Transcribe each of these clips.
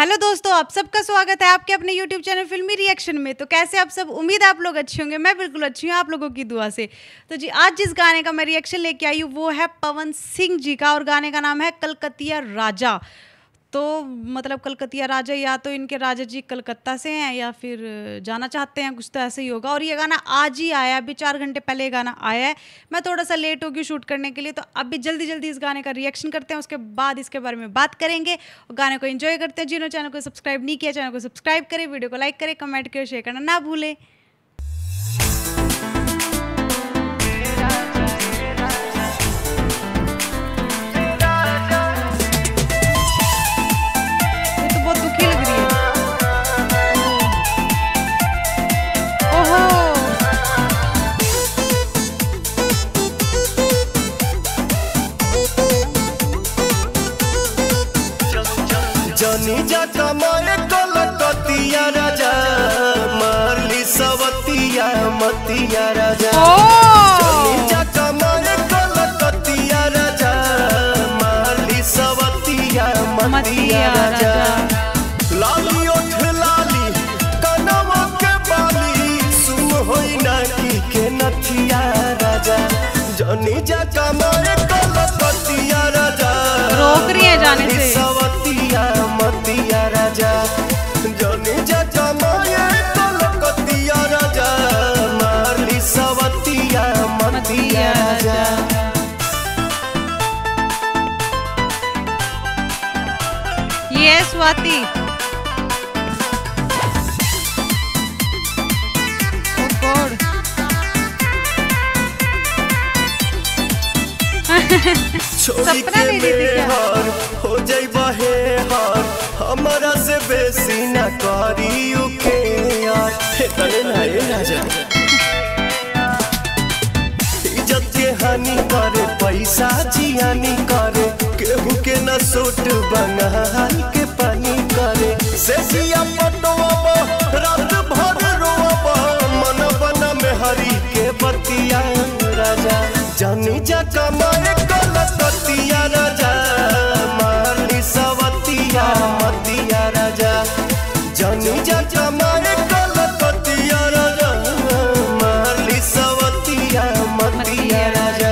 Hello दोस्तों, आप सबका स्वागत है आपके अपने यूट्यूब चैनल फिल्मी रिएक्शन में। तो कैसे आप सब? उम्मीद है आप लोग अच्छे होंगे। मैं बिल्कुल अच्छी हूँ आप लोगों की दुआ से। तो जी, आज जिस गाने का मैं रिएक्शन लेके आई हूँ वो है पवन सिंह जी का, और गाने का नाम है कलकतिया राजा। तो मतलब कलकतिया राजा, या तो इनके राजा जी कलकत्ता से हैं या फिर जाना चाहते हैं, कुछ तो ऐसे ही होगा। और ये गाना आज ही आया है, अभी 4 घंटे पहले ये गाना आया है। मैं थोड़ा सा लेट होगी शूट करने के लिए, तो अभी जल्दी जल्दी इस गाने का रिएक्शन करते हैं, उसके बाद इसके बारे में बात करेंगे और गाने को एंजॉय करते हैं। जिन्होंने चैनल को सब्सक्राइब नहीं किया, चैनल को सब्सक्राइब करें, वीडियो को लाइक करें, कमेंट करें, शेयर करना ना भूलें। जनी जटा मारे कलकतिया राजा, मारली सवतिया मतिया राजा। जनी जटा मारे कलकतिया राजा, मारली सवतिया मतिया राजा। लाली ओठ लाली कनवा के बाली, सुन होई ना की के नथिया राजा। जनी जटा मारे कलकतिया राजा, रोक रही है जाने से। मतिया राजा। जनी जटा माये कलकतिया राजा, मारली सवतिया मतिया राजा। ये स्वाति छोड़ी के मेहर हो जाई बहे हार, हमारा से बेसी ना करी उके यार। तने ना ए राजा, इज्जत के हानि करे, पैसा जियानी करे, केहू के ना सूट बंगाल के पानी करे। से जिया पटवा रात भर रोवा, मन बना में हरी के बतिया राजा। जनी जटा मारे कलकतिया राजा, मारली सवतिया मतिया राजा। जनी जटा मारे कलकतिया राजा, मारली सवतिया मतिया राजा।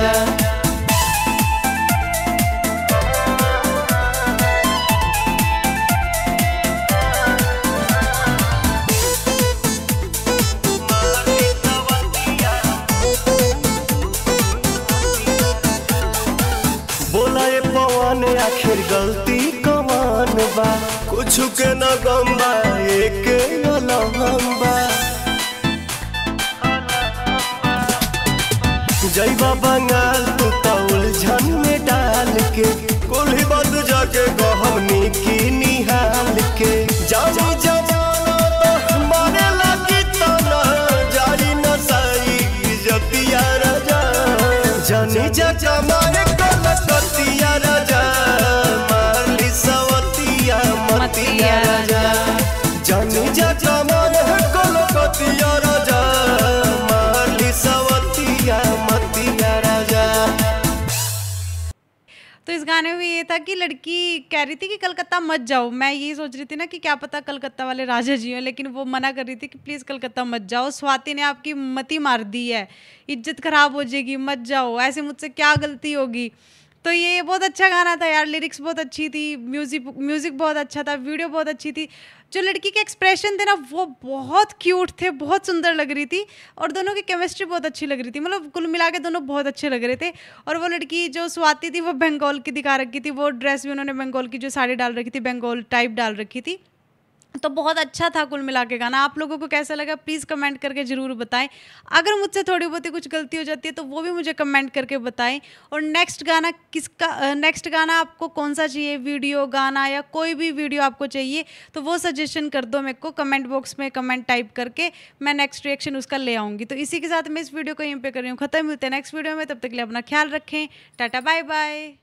बोला ये पवन आखिर गलती कमान बा, कुछ के न गम्बा एक लम्बा। जैबा बंगाल तू तो उलझन में डाल के, कुल्ही बात जाके गहमनी की निहाल के। जानी जमाना तो मारे लगी तना, जारी नसाई इज्जतिया राजा। जनी जटा मारे कलकतिया राजा, मारली सवतिया मतिया राजा। जनी जटा मारे कलकतिया राजा, मारली सवतिया मतिया राजा। तो इस गाने में ये था कि लड़की कह रही थी कि कलकत्ता मत जाओ। मैं यही सोच रही थी ना कि क्या पता कलकत्ता वाले राजा जी हैं, लेकिन वो मना कर रही थी कि प्लीज़ कलकत्ता मत जाओ, स्वाति ने आपकी मति मार दी है, इज्जत खराब हो जाएगी, मत जाओ, ऐसे मुझसे क्या गलती होगी। तो ये बहुत अच्छा गाना था यार, लिरिक्स बहुत अच्छी थी, म्यूजिक बहुत अच्छा था, वीडियो बहुत अच्छी थी। जो लड़की के एक्सप्रेशन थे ना वो बहुत क्यूट थे, बहुत सुंदर लग रही थी, और दोनों की केमिस्ट्री बहुत अच्छी लग रही थी। मतलब कुल मिला के दोनों बहुत अच्छे लग रहे थे। और वो लड़की जो स्वाति थी वो बंगाल की दिखा रखी थी, वो ड्रेस भी उन्होंने बंगाल की जो साड़ी डाल रखी थी, बंगाल टाइप डाल रखी थी। तो बहुत अच्छा था कुल मिला के गाना। आप लोगों को कैसा लगा प्लीज़ कमेंट करके ज़रूर बताएं। अगर मुझसे थोड़ी बहुत कुछ गलती हो जाती है तो वो भी मुझे कमेंट करके बताएं। और नेक्स्ट गाना आपको कौन सा चाहिए, वीडियो, गाना या कोई भी वीडियो आपको चाहिए तो वो सजेशन कर दो मेरे को कमेंट बॉक्स में, कमेंट टाइप करके मैं नेक्स्ट रिएक्शन उसका ले आऊँगी। तो इसी के साथ मैं इस वीडियो को यहीं पे कर रही हूँ ख़त्म। मिलते हैं नेक्स्ट वीडियो में, तब तक के लिए अपना ख्याल रखें। Tata bye bye.